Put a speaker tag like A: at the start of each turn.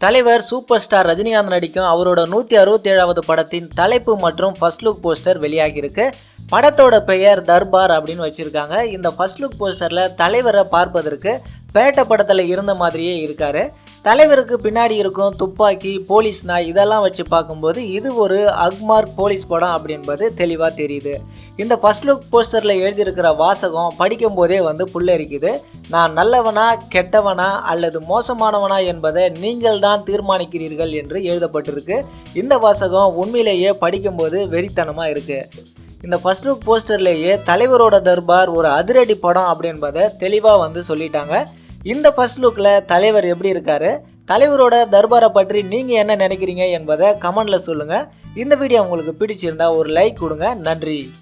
A: தலைவர் super star Rajinikanth நடிக்கும் அவரோட 167வது படத்தின் தலைப்பு மற்றும் ஃபர்ஸ்ட் லுக் போஸ்டர் வெளியாகியிருக்கு. படத்தோட பெயர் தர்பார் அப்படின்னு வச்சிருக்காங்க. இந்த ஃபர்ஸ்ட் லுக் போஸ்டர்ல தலைவரை பார்ப்பதற்கு பேட்ட படத்துல இருந்த மாதிரியே இருக்காரு. தலைவருக்கு பின்னாடி இருக்கும் துப்பாக்கி, போலீஸ் நாய் இதெல்லாம் வச்சு பார்க்கும்போது இது ஒரு அக்மார்க் போலீஸ் படம் அப்படின்பது தெளிவா தெரியுது. இந்த ஃபர்ஸ்ட் லுக் போஸ்டர்ல எழுதியிருக்கிற வாசகம் படிக்கும் போதே புல்லரிக்குது. நான் நல்லவனா கெட்டவனா அல்லது மோசமானவனா என்பதை நீங்கள் தான் தீர்மானிக்கிறீர்கள் என்று எழுதப்பட்டிருக்கு. இந்த வாசகம் உண்மையிலேயே படிக்கும்போது வெறித்தனமா இருக்கு. இந்த ஃபர்ஸ்ட் லுக் போஸ்டர்லேயே தலைவரோட தர்பார் ஒரு அதிரடி படம் அப்படின்பதை தெளிவா சொல்லிட்டாங்க. இந்த ஃபர்ஸ்ட் லுக்ல தலைவர் எப்படி இருக்காரு, தலைவரோட தர்பாரை பற்றி நீங்க என்ன நினைக்கிறீங்க என்பதை கமெண்ட்ல சொல்லுங்க. இந்த வீடியோ உங்களுக்கு பிடிச்சிருந்தா ஒரு லைக் கொடுங்க. நன்றி.